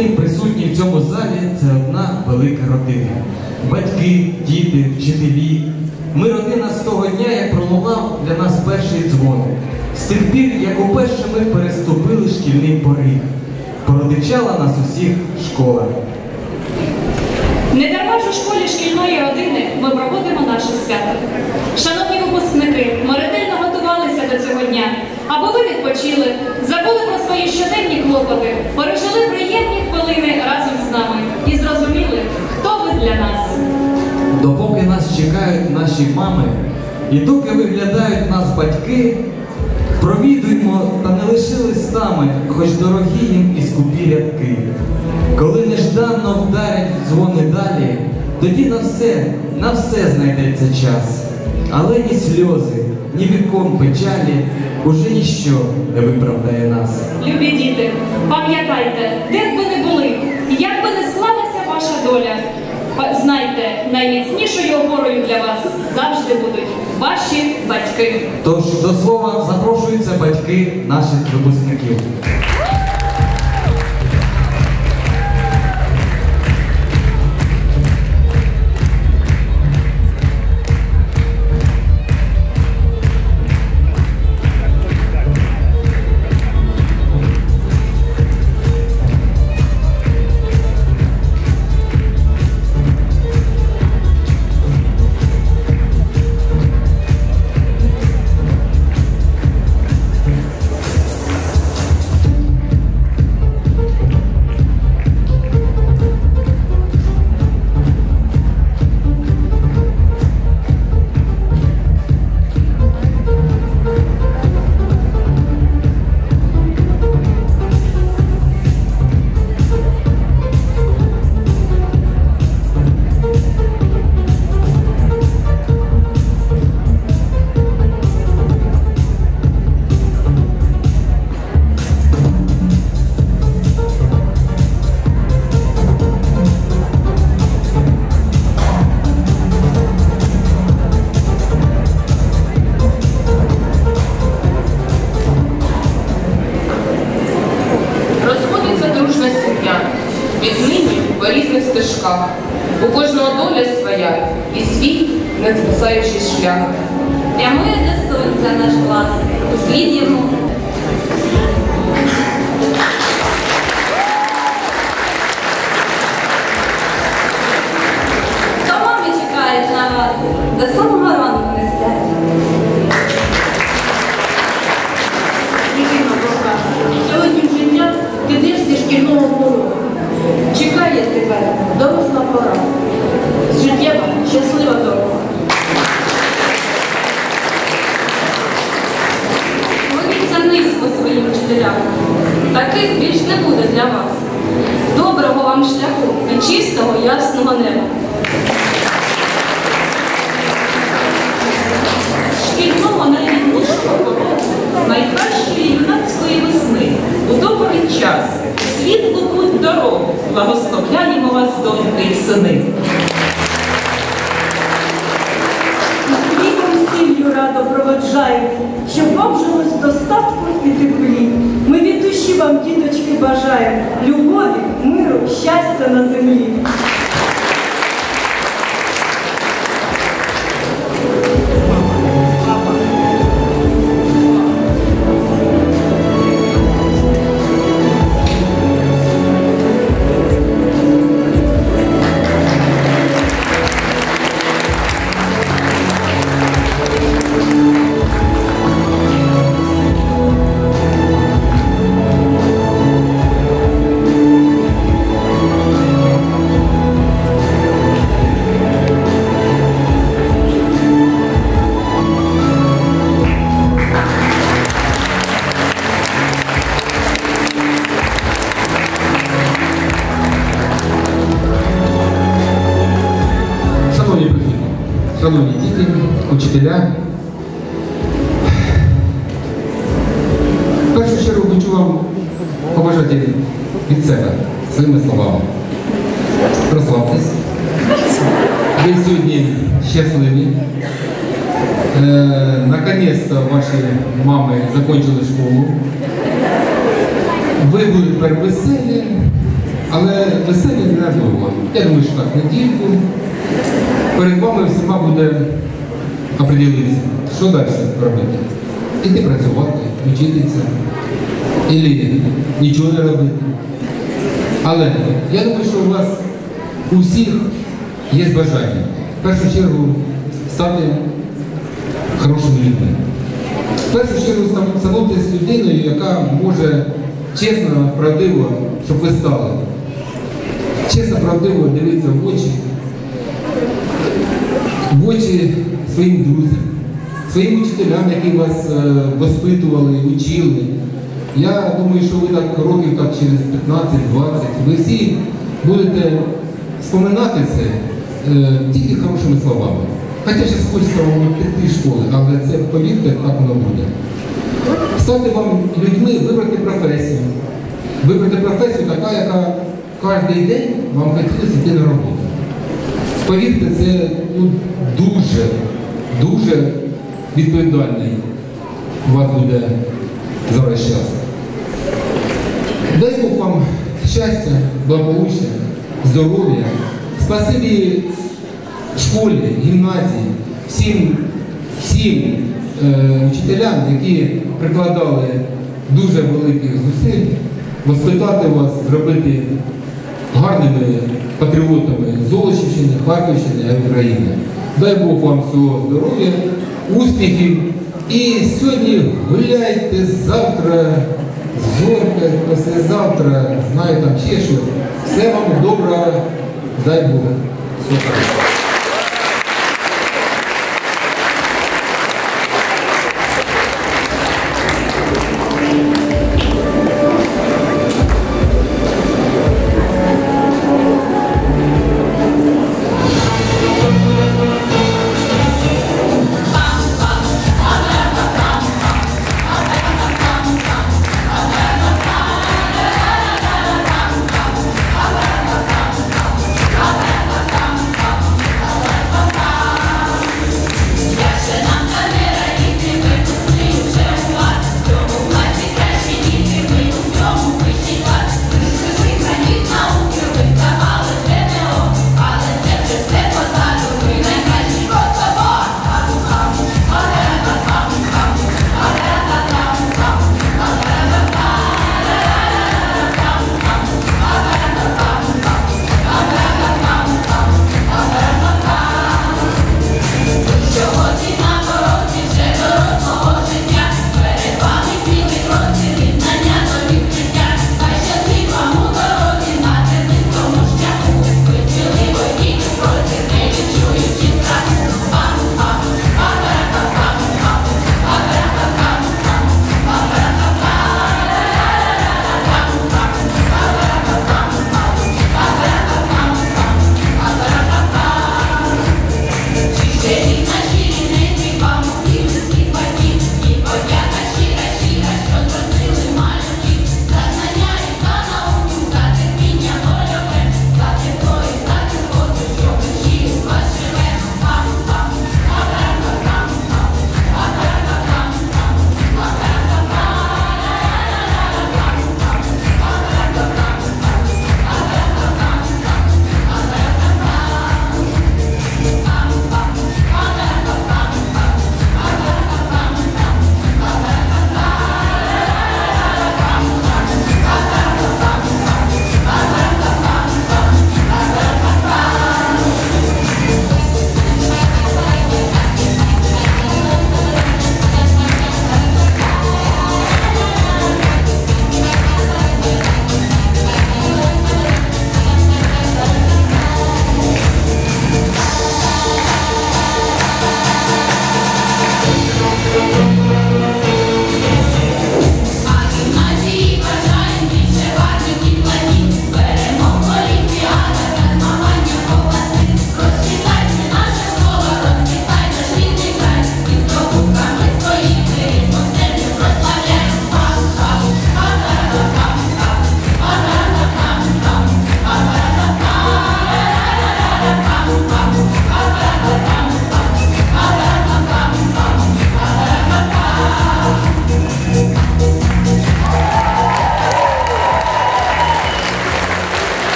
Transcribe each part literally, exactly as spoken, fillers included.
ми присутні в цьому залі – це одна велика родина. Батьки, діти, вчителі. Ми родина з того дня, як пролунав для нас перший дзвоник. З тих пір, як уперше ми переступили шкільний поріг. Породичала нас усіх школа. Не дарма ж у школі шкільної родини ми проводимо наше свято. Шановні випускники, ми ретельно готувалися до цього дня, аби ви відпочили, забули про свої щоденні клопоти, пережили приємні хвилини разом з нами і зрозуміли, хто ви для нас. Допоки нас чекають наші мами, і доки виглядають нас батьки, провідуємо та не лише листами, хоч дорогі їм і скупі рядки. Коли нежданно вдарять дзвони далі, тоді на все, на все знайдеться час. Але ні сльози, ні віком печалі уже ніщо не виправдає нас. Любі діти, пам'ятайте, де б ви не були, як би не склалася ваша доля, знайте, найміцнішою опорою для вас завжди будуть ваші батьки. Тож до слова запрошуються батьки наших випускників. У кожного доля своя і свій незвисаючий шлях. Прямує до сонця наш клас, услід йому. То мами чекають на вас, до самого ранку не сплять. Дитино Бога, сьогодні життя ти йдеш зі шкільного порогу. Чекає тебе доросла пора. Життєва, щаслива дорога. Моліться низько своїм вчителям. Таких більш не буде для вас. Доброго вам шляху і чистого ясного неба. Шкільного найріднішого пороку, з найкращої юнацької весни, у добрий час, світлу путь дорогу, благословляємо вас, доньки і сини. Хлібом сіллю радо проводжаємо, щоб вам жилось в достатку і теплі. Ми від душі вам, діточки, бажаємо любові, миру, щастя на землі. Шановні діти, учителя, в першу чергу хочу вам побажати від себе своїми словами. Розслабтесь. Ви сьогодні щасливі. Е, Наконець-то ваші мами закінчили школу. Ви будете тепер веселі, але веселі ненадовго. Я думаю, що так, недільку. Перед вами всіма буде определитися, що далі робити. Іти працювати, вчитися, або нічого не робити. Але я думаю, що у вас у всіх є бажання. В першу чергу стати хорошими людьми. В першу чергу становитися людиною, яка може чесно, правдиво, щоб ви стали. Чесно, правдиво дивитися в очі, в очі своїм друзям, своїм учителям, які вас е, воспитували, учили. Я думаю, що ви так років так, через п'ятнадцять-двадцять, ви всі будете споминати це е, тільки хорошими словами. Хоча зараз хочеться вам піти з школи, але це, повірте, так воно буде. Стати вам людьми, вибрати професію. Вибрати професію така, яка кожен день вам хотілося йти на роботу. Повірте, це ну, дуже, дуже відповідальний у вас буде зараз час. Дай Бог вам щастя, благополуччя, здоров'я. Спасибі школі, гімназії, всім, всім е, вчителям, які прикладали дуже великих зусиль, воспитати вас, зробити гарними патріотами Золочівщини, Харківщини і України. Дай Бог вам всього здоров'я, успіхів. І сьогодні гуляйте, завтра, зорька, післязавтра, знаю там ще щось. Все вам доброго, дай Бог. Все хорошо.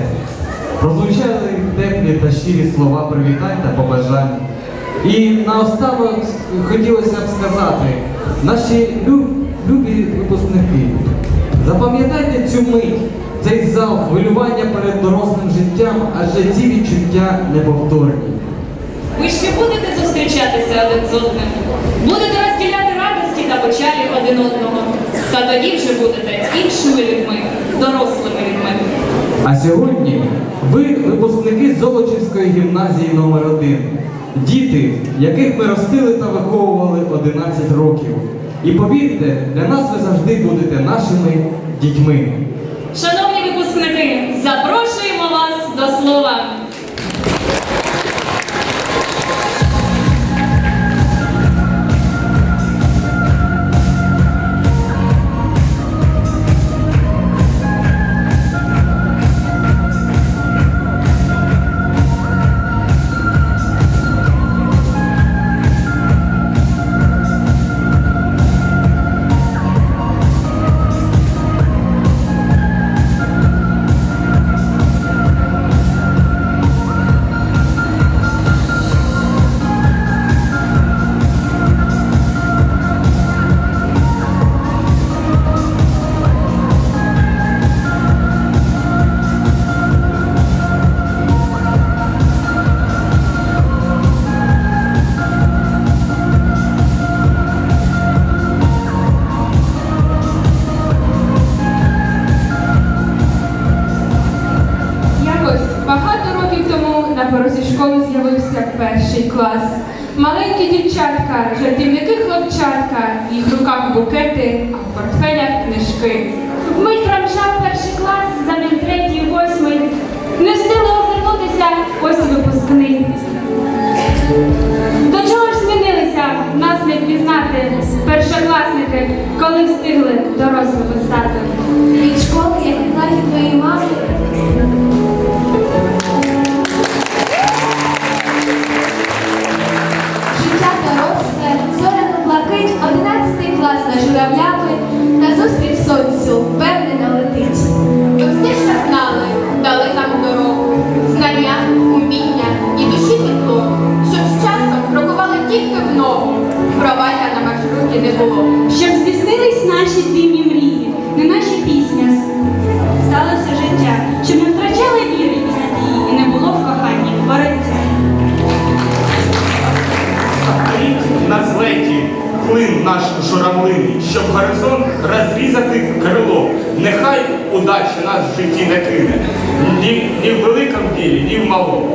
Прозвучали теплі та щирі слова привітань та побажань. І наостанок хотілося б сказати, наші люб, любі випускники, запам'ятайте цю мить, цей зал, хвилювання перед дорослим життям, адже ці відчуття неповторні. Ви ще будете зустрічатися один з одним, будете розділяти радості та печалі один одного, та тоді вже будете іншими людьми, дорослими людьми. А сьогодні ви випускники Золочівської гімназії номер один. Діти, яких ми ростили та виховували одинадцять років. І повірте, для нас ви завжди будете нашими дітьми. Шановні випускники, запрошуємо вас до слова. Перший клас. Маленькі дівчатка, жартівники хлопчатка, в їх руках букети, а в портфелях книжки. Вмить промчав перший клас, за ним третій, восьмий. Не встигли озирнутися, ось випускний. До чого ж змінилися, нас не впізнати, першокласники, коли встигли дорослими стати. Від школи, як від лахи твоєї мами, одинадцятий клас на журавлями, назустріч сонцю, впевнено летить. Ви все ж знали, дали нам дорогу, знання, уміння і душі тепло, щоб з часом крокували тільки в ногу, провалля на маршруті не було. Щоб здійснились наші дивні мрії, не наші пісня. Сталося життя, щоб не втрачали віри і надії, і не було в коханні вороття. На злеті клин наш журавлиний, щоб горизонт розрізати крило. Нехай удача нас в житті не кине, ні, ні в великому ділі, ні в малому.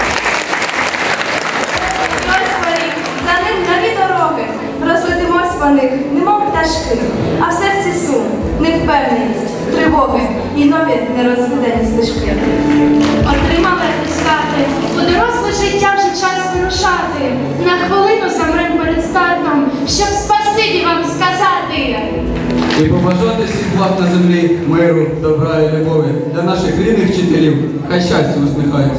Господи, за ним нові дороги, розлетимось по них, немов пташки, а в серці сум, невпевненість, тривоги і нові нерозведені стежки. Отримали атестати, у доросле життя вже час вирушати. На хвилину замрем перед стартом, щоб спасибі вам сказати. І побажати всіх благ на землі, миру, добра і любові. Для наших рідних вчителів, хай щастя усміхаються.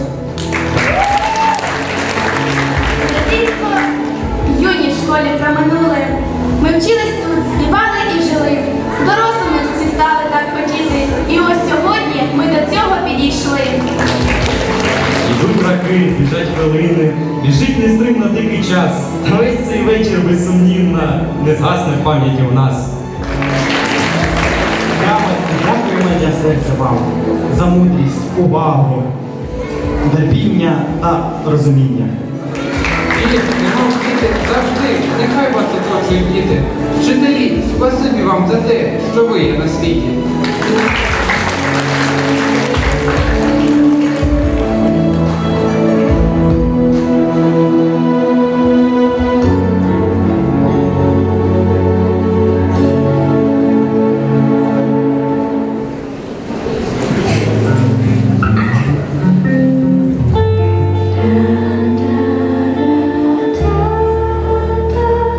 Дитинство юні в школі проминули. Ми вчились тут, співали і жили. Дорослими всі стали так хотіти. І ось сьогодні ми до цього підійшли. Ідуть роки, біжать хвилини, біжить нестримно дикий час. Та весь цей вечір безсумнівно не згасне в пам'яті у нас. Дякуємо для серця вам за мудрість, увагу, терпіння та розуміння. Діти, немов діти, завжди, нехай вас оточують діти. Вчителі, спасибі вам за те, що ви є на світі.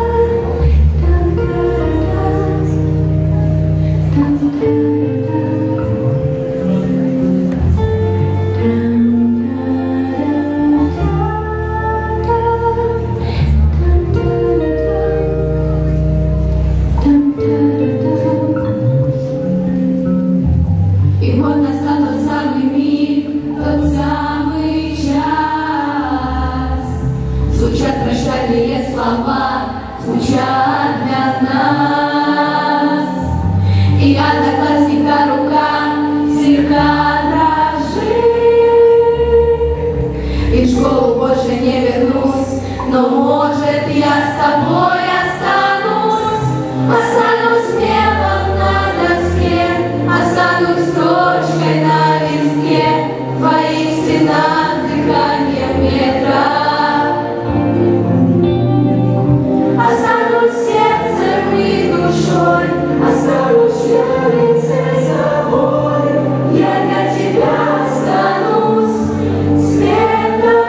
Thank you. нас. И одноклассника рука слегка дрожит. И в школу больше не вернусь, но может я с тобой останусь. Останусь мелом на доске, останусь строчкой на листке, в твоих стенах дыханием ветра. Останусь сердцем и душой, останусь верницей собой. Я для тебя останусь светом.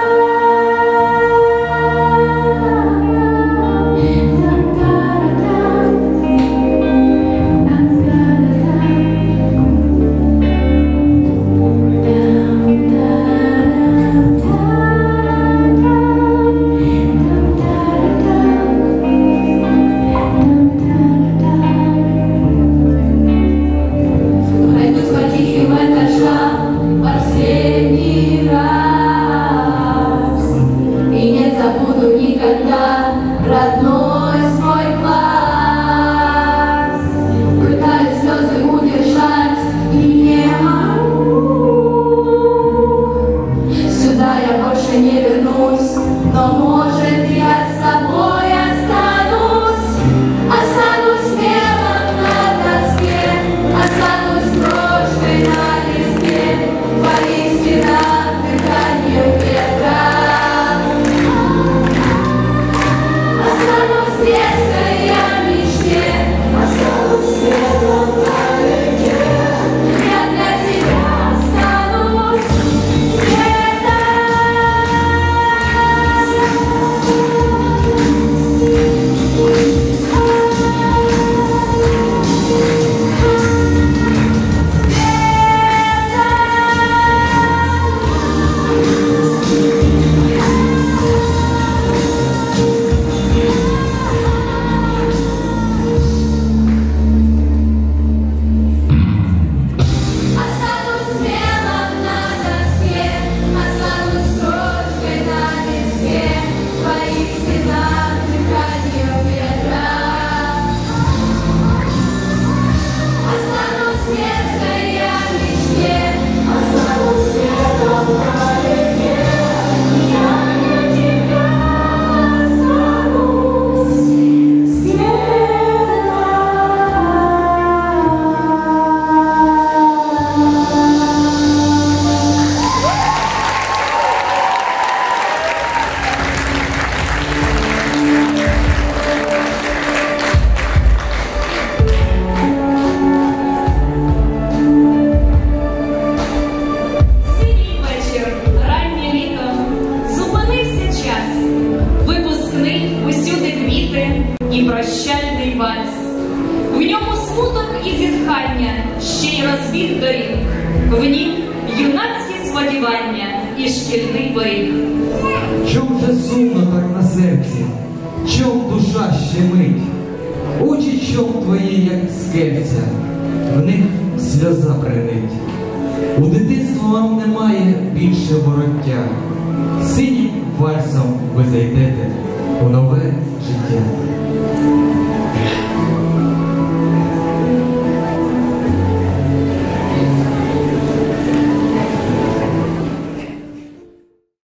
Последний раз, и не забуду никогда родной свой класс. Пытаюсь слезы удержать и не могу. Сюда я больше не вернусь, но может я с собой останусь. Останусь мелом на доске, останусь строчкой на листе, в твоих стенах дыханием ветра. Останусь в детской я мечте, останусь светом вдалеке. Я для тебя останусь светом. Останусь мелом на доске, останусь строчкой на листе, в твоих стенах дыханием ветра. Останусь в детской я мечте, останусь светом вдалеке. Я для тебя останусь Синій вечір, раннє літо, зупинився час. Випускний, усюди квіти і прощальний вальс. В ньому смуток і зітхання, ще й розбіг доріг. В нім юнацькі сподівання і шкільний поріг. Чом же сумно так на серці, чом душа щемить? Очі чом твої, як скельця, в них сльоза бринить. У дитинство вам немає більше вороття, синім вальсом ви зайдете